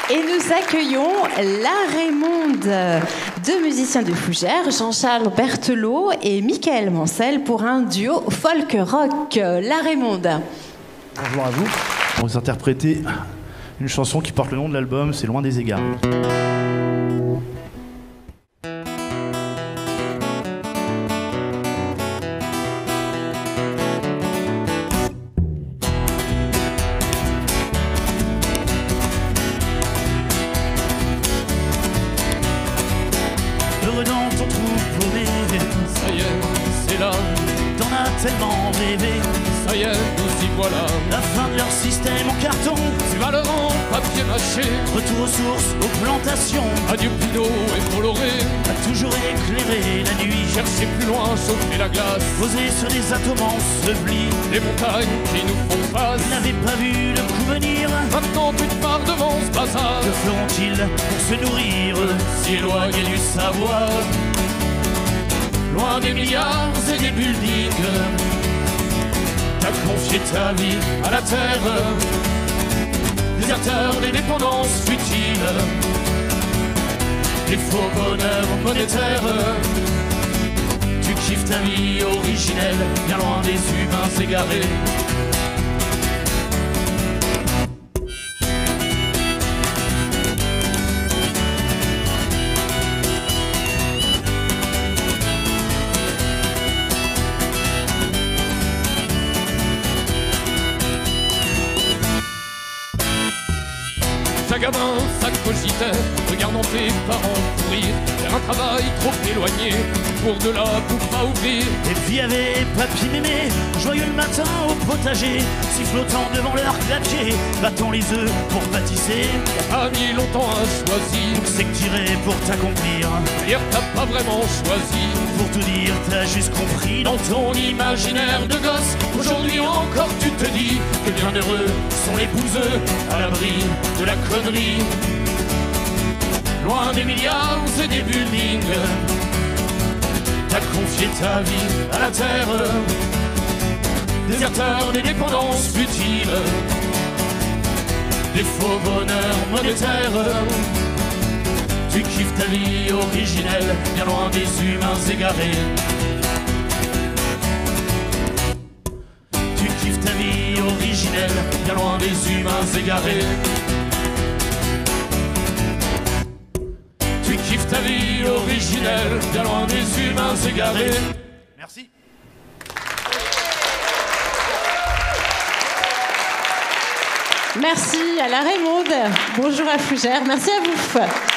Et nous accueillons la Raymonde, deux musiciens de Fougères, Jean-Charles Berthelot et Michael Mancel pour un duo folk-rock. La Raymonde. Bonjour à vous. On va vous interpréter une chanson qui porte le nom de l'album, c'est Loin des égards. Heureux dans ton trou paumé, Ça y est, c'est là, t'en as tellement rêvé. ça y est, nous y voilà. La fin de leur système en carton, Tu vas leur en papier mâché. retour aux sources, aux plantations. Adieu Pinot et Bolloré. A toujours éclairé la nuit. Chercher plus loin, chauffer la glace. Posé sur des atomes ensevelis. Les montagnes qui nous font face. Ils n'avaient pas vu le coup venir. Maintenant tu te pars devant ce bazar. Que feront-ils pour se nourrir? Si éloignés du savoir, loin des milliards et des buildings, t'as confié ta vie à la terre, déserteur des dépendances futiles, des faux bonheurs monétaires. Tu kiffes ta vie originelle, bien loin des humains égarés. Ta gamin, ça cogitait, regardant tes parents courir vers un travail trop éloigné pour de la bouffe à ouvrir. Et puis y avait papy mémé, joyeux le matin au potager, sifflotant devant leur clapier, battant les œufs pour pâtisser. T'as pas mis longtemps à choisir, C'est que t'irais pour t'accomplir. d'ailleurs t'as pas vraiment choisi. Pour tout dire, t'as juste compris. Dans ton imaginaire de gosse, aujourd'hui encore tu te dis que bienheureux sont les bouseux à l'abri de la connerie. Loin des milliards et des buildings, t'as confié ta vie à la terre, déserteur des dépendances futiles, des faux bonheurs monétaires. Tu kiffes ta vie originelle, bien loin des humains égarés. Tu kiffes ta vie originelle, bien loin des humains égarés. Tu kiffes ta vie originelle, bien loin des humains égarés. Merci. Merci à la Raymonde. Bonjour à Fougères. Merci à vous.